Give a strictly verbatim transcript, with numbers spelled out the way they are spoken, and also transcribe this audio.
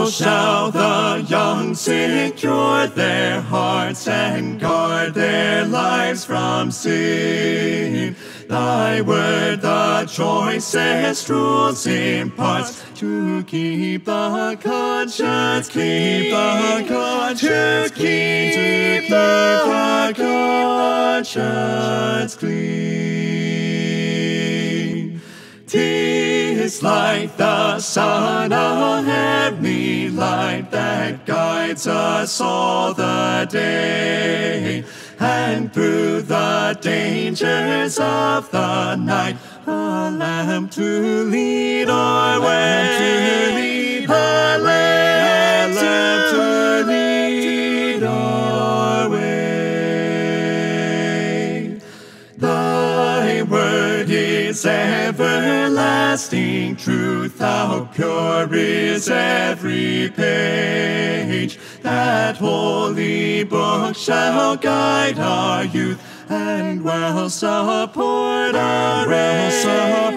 So shall the young secure their hearts and guard their lives from sin. Thy word the choicest rules imparts, to keep the conscience clean, keep the conscience clean, to keep the conscience clean. 'Tis like the sun, a heavenly light that guides us all the day, and through the dangers of the night, a lamp to lead our way, a lamp to lead our way. Thy word is everlasting truth, how pure is every page. That holy book shall guide our youth, and well support our age.